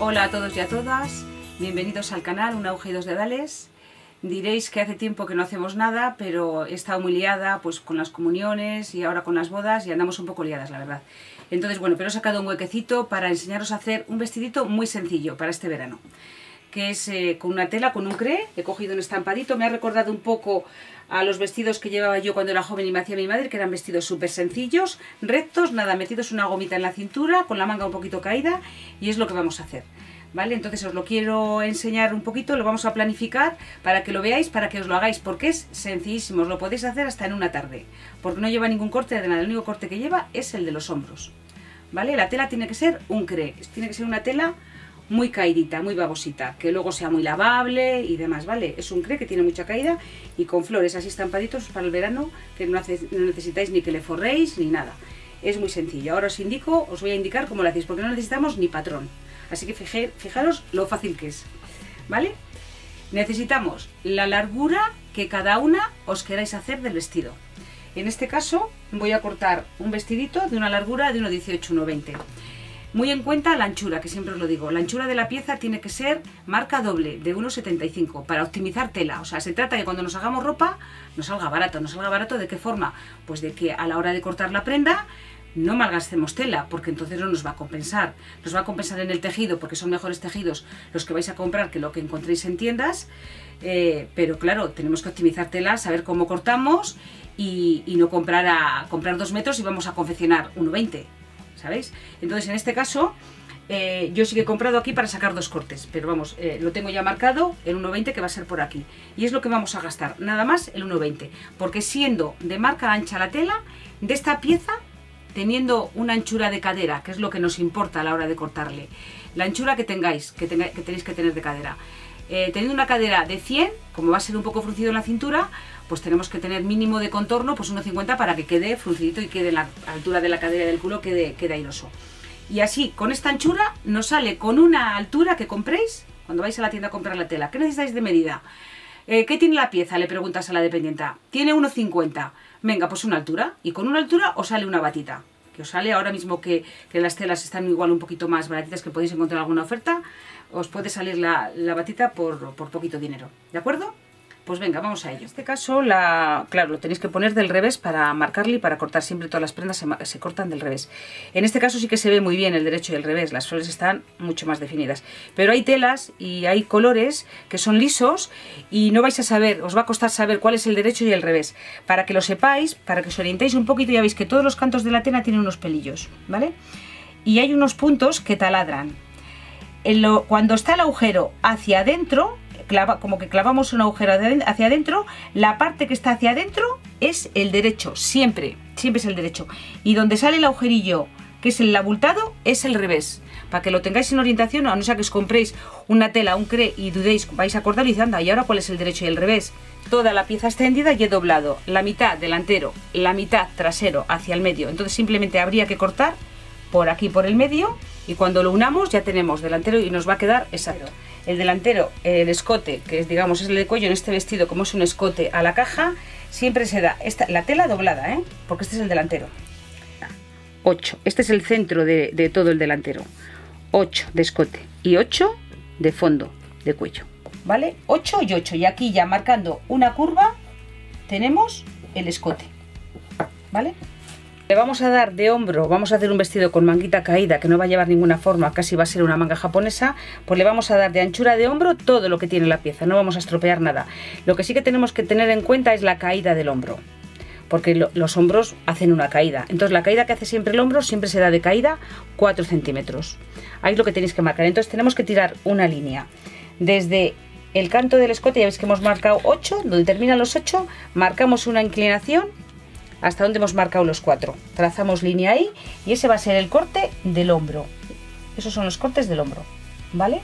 Hola a todos y a todas, bienvenidos al canal Un Auge y Dos Dedales. Diréis que hace tiempo que no hacemos nada, pero he estado muy liada pues con las comuniones y ahora con las bodas y andamos un poco liadas, la verdad. Entonces, bueno, pero he sacado un huequecito para enseñaros a hacer un vestidito muy sencillo para este verano, que es con una tela, con un cré. He cogido un estampadito, me ha recordado un poco a los vestidos que llevaba yo cuando era joven y me hacía mi madre, que eran vestidos súper sencillos, rectos, nada, metidos una gomita en la cintura, con la manga un poquito caída, y es lo que vamos a hacer, ¿vale? Entonces os lo quiero enseñar un poquito, lo vamos a planificar para que lo veáis, para que os lo hagáis, porque es sencillísimo, os lo podéis hacer hasta en una tarde, porque no lleva ningún corte de nada, el único corte que lleva es el de los hombros, ¿vale? La tela tiene que ser un cré, tiene que ser una tela muy caidita, muy babosita, que luego sea muy lavable y demás, ¿vale? Es un cré que tiene mucha caída y con flores así estampaditos para el verano, que no necesitáis ni que le forréis ni nada. Es muy sencillo. Ahora os voy a indicar cómo lo hacéis, porque no necesitamos ni patrón. Así que fijaros lo fácil que es, ¿vale? Necesitamos la largura que cada una os queráis hacer del vestido. En este caso voy a cortar un vestidito de una largura de 1,18, 1,20. Muy en cuenta la anchura, que siempre os lo digo, la anchura de la pieza tiene que ser marca doble, de 1,75, para optimizar tela. O sea, se trata de que cuando nos hagamos ropa nos salga barato. ¿Nos salga barato de qué forma? Pues de que a la hora de cortar la prenda no malgastemos tela, porque entonces no nos va a compensar. Nos va a compensar en el tejido, porque son mejores tejidos los que vais a comprar que lo que encontréis en tiendas. Pero claro, tenemos que optimizar tela, saber cómo cortamos y no comprar 2 metros y vamos a confeccionar 1,20. ¿Sabéis? Entonces en este caso yo sí que he comprado aquí para sacar 2 cortes, pero vamos, lo tengo ya marcado el 1,20, que va a ser por aquí, y es lo que vamos a gastar, nada más el 1,20, porque siendo de marca ancha la tela de esta pieza, teniendo una anchura de cadera, que es lo que nos importa a la hora de cortarle, la anchura que tenéis que tener de cadera, teniendo una cadera de 100, como va a ser un poco fruncido en la cintura, pues tenemos que tener mínimo de contorno, pues 1,50, para que quede fruncidito y quede en la altura de la cadera y del culo, quede airoso. Y así, con esta anchura, nos sale con una altura que compréis cuando vais a la tienda a comprar la tela. ¿Qué necesitáis de medida? ¿Qué tiene la pieza? Le preguntas a la dependienta. Tiene 1,50. Venga, pues una altura. Y con una altura os sale una batita. Que os sale ahora mismo que las telas están igual un poquito más baratitas, que podéis encontrar alguna oferta. Os puede salir la batita por poquito dinero. ¿De acuerdo? Pues venga, vamos a ello. En este caso, claro, lo tenéis que poner del revés para marcarle y para cortar. Siempre todas las prendas se cortan del revés. En este caso sí que se ve muy bien el derecho y el revés. Las flores están mucho más definidas. Pero hay telas y hay colores que son lisos y no vais a saber, os va a costar saber cuál es el derecho y el revés. Para que lo sepáis, para que os orientéis un poquito, ya veis que todos los cantos de la tela tienen unos pelillos, ¿vale? Y hay unos puntos que taladran. Cuando está el agujero hacia adentro, como que clavamos un agujero hacia adentro, la parte que está hacia adentro es el derecho, siempre es el derecho, y donde sale el agujerillo, que es el abultado, es el revés, para que lo tengáis en orientación, a no ser que os compréis una tela, un cré y dudéis, vais a cortar y dices, anda, ¿y ahora cuál es el derecho y el revés? Toda la pieza extendida y he doblado la mitad delantero, la mitad trasero hacia el medio, entonces simplemente habría que cortar por aquí, por el medio, y cuando lo unamos ya tenemos delantero y nos va a quedar exacto. El delantero, el escote, que es, digamos, es el de cuello en este vestido, como es un escote a la caja, siempre se da la tela doblada, porque este es el delantero. 8, este es el centro de todo el delantero. 8 de escote y 8 de fondo de cuello, ¿vale? 8 y 8, y aquí ya marcando una curva tenemos el escote, ¿vale? Le vamos a dar de hombro, vamos a hacer un vestido con manguita caída que no va a llevar ninguna forma, casi va a ser una manga japonesa, pues le vamos a dar de anchura de hombro todo lo que tiene la pieza, no vamos a estropear nada. Lo que sí que tenemos que tener en cuenta es la caída del hombro, porque los hombros hacen una caída, entonces la caída que hace siempre el hombro siempre se da de caída 4 centímetros. Ahí es lo que tenéis que marcar, entonces tenemos que tirar una línea desde el canto del escote, ya veis que hemos marcado 8, donde terminan los 8, marcamos una inclinación hasta donde hemos marcado los 4, trazamos línea ahí y ese va a ser el corte del hombro. Esos son los cortes del hombro, ¿vale?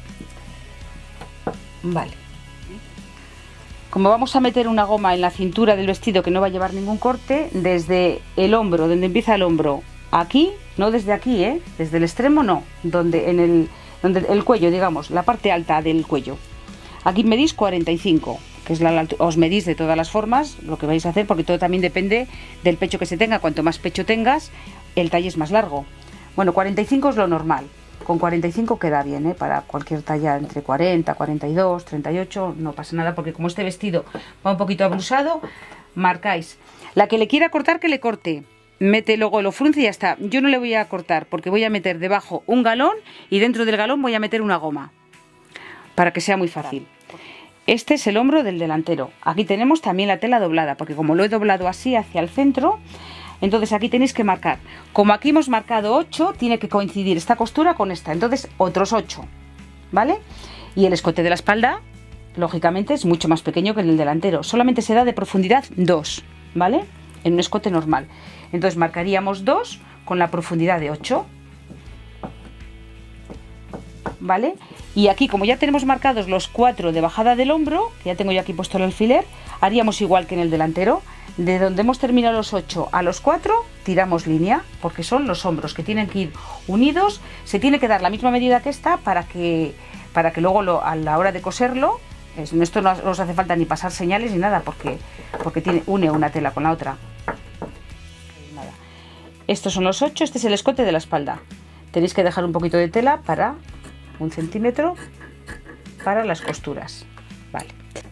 Vale. Como vamos a meter una goma en la cintura del vestido que no va a llevar ningún corte, desde el hombro, donde empieza el hombro, aquí, no desde aquí, desde el extremo no, donde el cuello, digamos, la parte alta del cuello. Aquí medís 45. Que es os medís de todas las formas lo que vais a hacer, porque todo también depende del pecho que se tenga. Cuanto más pecho tengas, el talle es más largo. Bueno, 45 es lo normal. con 45 queda bien, ¿eh? Para cualquier talla entre 40, 42, 38, no pasa nada, porque como este vestido va un poquito abusado, marcáis. La que le quiera cortar, que le corte. Mete luego lo frunce y ya está. Yo no le voy a cortar porque voy a meter debajo un galón y dentro del galón voy a meter una goma para que sea muy fácil. Este es el hombro del delantero. Aquí tenemos también la tela doblada, porque como lo he doblado así hacia el centro, entonces aquí tenéis que marcar. Como aquí hemos marcado 8, tiene que coincidir esta costura con esta, entonces otros 8, ¿vale? Y el escote de la espalda, lógicamente, es mucho más pequeño que el del delantero. Solamente se da de profundidad 2, ¿vale? En un escote normal. Entonces marcaríamos 2 con la profundidad de 8, ¿vale? Y aquí, como ya tenemos marcados los 4 de bajada del hombro, que ya tengo yo aquí puesto el alfiler, haríamos igual que en el delantero. De donde hemos terminado los 8 a los 4, tiramos línea, porque son los hombros que tienen que ir unidos. Se tiene que dar la misma medida que esta para que luego a la hora de coserlo, esto no os hace falta ni pasar señales ni nada, porque une una tela con la otra. Nada. Estos son los 8, este es el escote de la espalda. Tenéis que dejar un poquito de tela para 1 centímetro para las costuras, vale.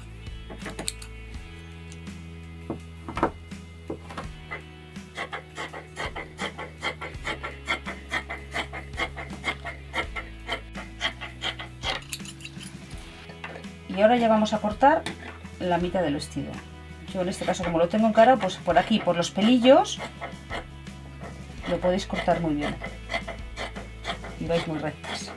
Y ahora ya vamos a cortar la mitad del vestido. Yo en este caso, como lo tengo encarado, pues por aquí, por los pelillos, lo podéis cortar muy bien. Y vais muy rectas.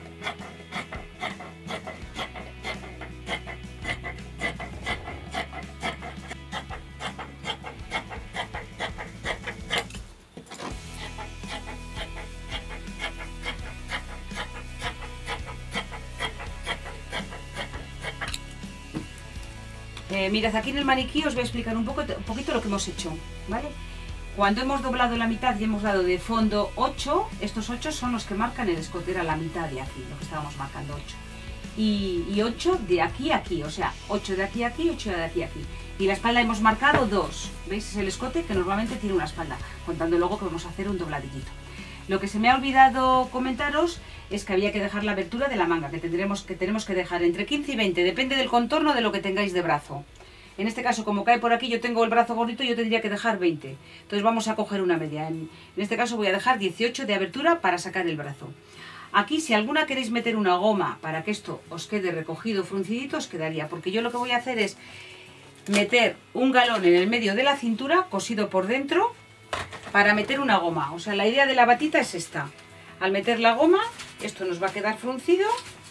Mirad, aquí en el maniquí os voy a explicar un poquito lo que hemos hecho, ¿vale? Cuando hemos doblado la mitad y hemos dado de fondo 8, estos 8 son los que marcan el escote, era la mitad de aquí, lo que estábamos marcando 8. Y 8 de aquí a aquí, o sea, 8 de aquí a aquí, 8 de aquí a aquí. Y la espalda hemos marcado 2, ¿veis? Es el escote que normalmente tiene una espalda, contando luego que vamos a hacer un dobladillito. Lo que se me ha olvidado comentaros es que había que dejar la abertura de la manga, que tenemos que dejar entre 15 y 20, depende del contorno de lo que tengáis de brazo. En este caso, como cae por aquí, yo tengo el brazo gordito, yo tendría que dejar 20. Entonces vamos a coger una media. En este caso voy a dejar 18 de abertura para sacar el brazo. Aquí, si alguna queréis meter una goma para que esto os quede recogido, fruncidito, os quedaría. Porque yo lo que voy a hacer es meter un galón en el medio de la cintura, cosido por dentro, para meter una goma. O sea, la idea de la batita es esta. Al meter la goma, esto nos va a quedar fruncido.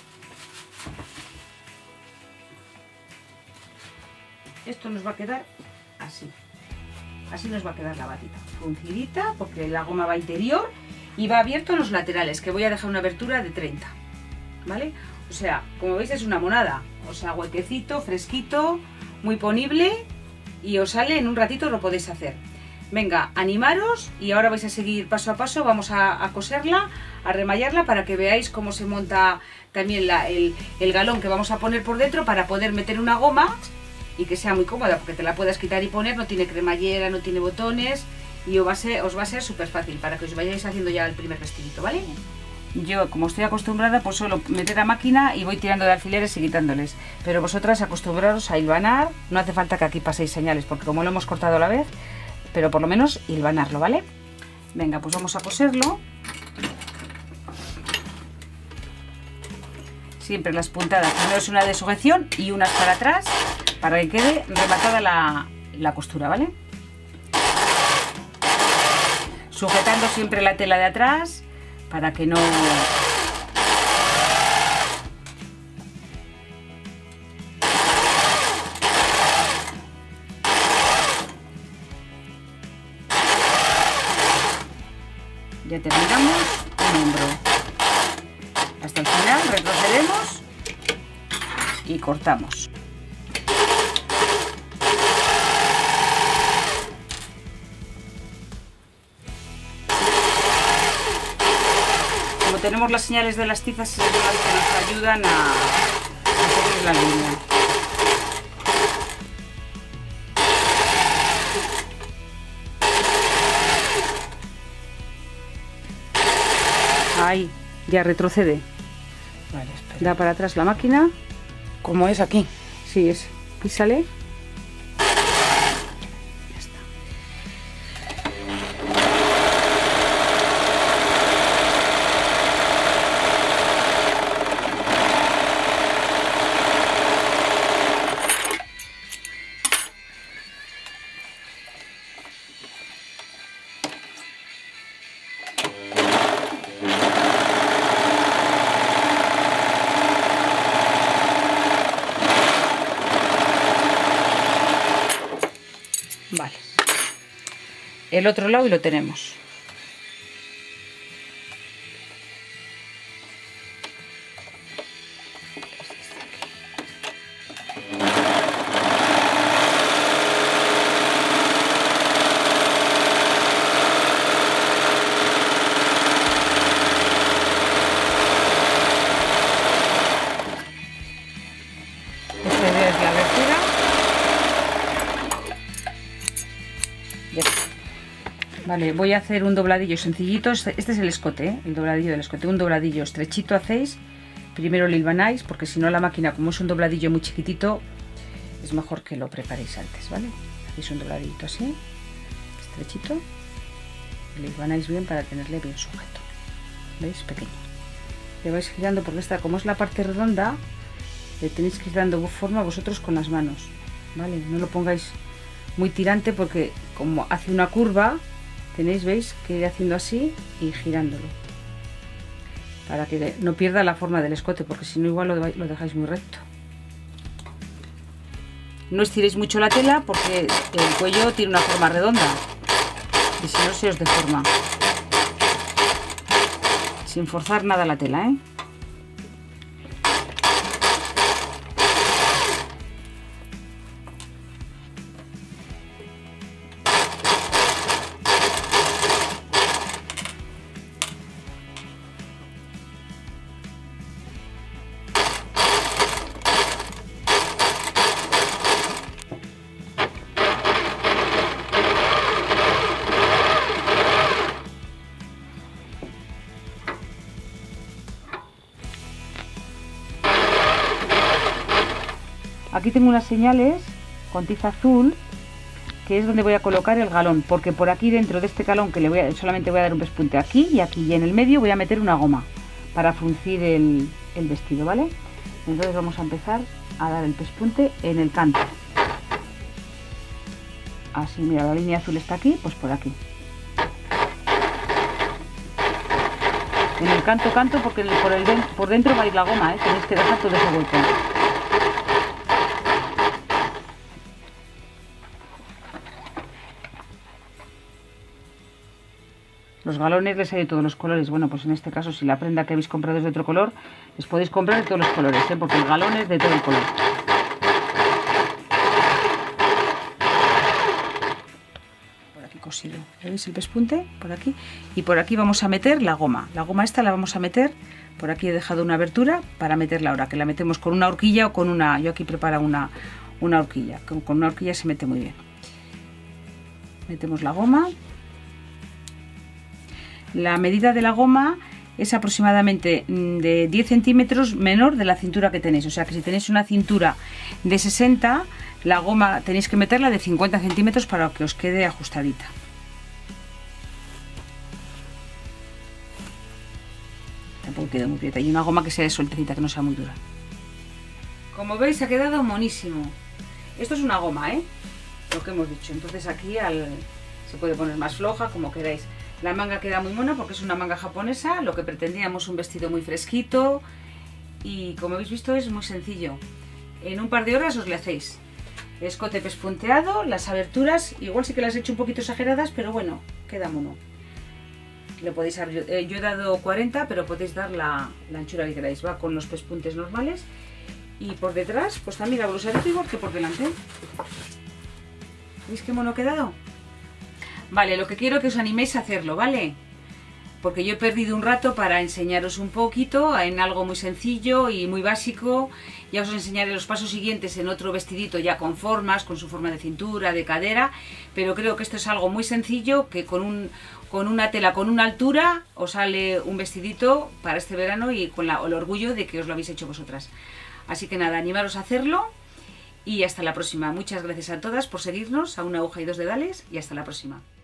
Esto nos va a quedar así. Así nos va a quedar la batita. Fruncidita, porque la goma va interior y va abierto en los laterales, que voy a dejar una abertura de 30. ¿Vale? O sea, como veis es una monada. O sea, huequecito, fresquito, muy ponible y os sale en un ratito, lo podéis hacer. Venga, animaros y ahora vais a seguir paso a paso, vamos a coserla, a remallarla para que veáis cómo se monta también el galón que vamos a poner por dentro para poder meter una goma y que sea muy cómoda, porque te la puedas quitar y poner, no tiene cremallera, no tiene botones y os va a ser súper fácil para que os vayáis haciendo ya el primer vestidito, ¿vale? Yo, como estoy acostumbrada, pues solo meter a máquina y voy tirando de alfileres y quitándoles, pero vosotras acostumbraros a hilvanar, no hace falta que aquí paséis señales, porque como lo hemos cortado a la vez, pero por lo menos hilvanarlo, ¿vale? Venga, pues vamos a coserlo. Siempre las puntadas, primero es una de sujeción y unas para atrás, para que quede rematada la costura, ¿vale? Sujetando siempre la tela de atrás, para que no... Ya terminamos un hombro. Hasta el final retrocedemos y cortamos. Como tenemos las señales de las tizas, son las que nos ayudan a seguir la línea. Ahí, Ya retrocede. Vale, espera. Da para atrás la máquina. ¿Cómo es aquí? Sí, es. Písale. Ya está. Vale. El otro lado y lo tenemos. Esta es la abertura. Ya está. Vale, voy a hacer un dobladillo sencillito. Este es el escote, ¿eh? El dobladillo del escote. Un dobladillo estrechito hacéis. Primero lo hilvanáis, porque si no la máquina, como es un dobladillo muy chiquitito, es mejor que lo preparéis antes, ¿vale? Hacéis un dobladito así, estrechito. Y lo hilvanáis bien para tenerle bien sujeto. ¿Veis? Pequeño. Le vais girando porque esta, como es la parte redonda, le tenéis que ir dando forma vosotros con las manos, ¿vale? No lo pongáis muy tirante porque como hace una curva, tenéis, veis, que ir haciendo así y girándolo para que no pierda la forma del escote, porque si no igual lo dejáis muy recto. No estiréis mucho la tela porque el cuello tiene una forma redonda y si no se os deforma. Sin forzar nada la tela, ¿eh? Aquí tengo unas señales con tiza azul, que es donde voy a colocar el galón, porque por aquí dentro de este galón que solamente voy a dar un pespunte aquí, y en el medio voy a meter una goma para fruncir el vestido, ¿vale? Entonces vamos a empezar a dar el pespunte en el canto. Así, mira, la línea azul está aquí, pues por aquí. En el canto, porque por dentro va a ir la goma, ¿eh? Tenéis que dejar todo ese hueco. Los galones les hay de todos los colores. Bueno, pues en este caso, si la prenda que habéis comprado es de otro color, les podéis comprar de todos los colores, ¿eh? Porque el galón es de todo el color. Por aquí cosido. ¿Veis el pespunte? Por aquí. Y por aquí vamos a meter la goma. La goma esta la vamos a meter. Por aquí he dejado una abertura para meterla ahora, que la metemos con una horquilla o con una... Yo aquí preparo una horquilla. Con una horquilla se mete muy bien. Metemos la goma. La medida de la goma es aproximadamente de 10 centímetros menor de la cintura que tenéis. O sea que si tenéis una cintura de 60, la goma tenéis que meterla de 50 centímetros para que os quede ajustadita. Tampoco queda muy prieta. Y una goma que sea sueltecita, que no sea muy dura. Como veis ha quedado monísimo. Esto es una goma, ¿eh? Lo que hemos dicho. Entonces aquí se puede poner más floja, como queráis. La manga queda muy mona porque es una manga japonesa, lo que pretendíamos un vestido muy fresquito y como habéis visto es muy sencillo. En un par de horas os le hacéis. Escote pespunteado, las aberturas, igual sí que las he hecho un poquito exageradas, pero bueno, queda mono. Le podéis abrir, yo he dado 40, pero podéis dar la anchura que queráis, va con los pespuntes normales. Y por detrás, pues también la blusa de igual que por delante. ¿Veis qué mono ha quedado? Vale, lo que quiero que os animéis a hacerlo, ¿vale? Porque yo he perdido un rato para enseñaros un poquito en algo muy sencillo y muy básico. Ya os enseñaré los pasos siguientes en otro vestidito ya con formas, con su forma de cintura, de cadera. Pero creo que esto es algo muy sencillo, que con con una tela con una altura os sale un vestidito para este verano y con el orgullo de que os lo habéis hecho vosotras. Así que nada, animaros a hacerlo y hasta la próxima. Muchas gracias a todas por seguirnos a Una aguja y dos dedales y hasta la próxima.